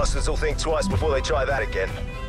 bastards will think twice before they try that again.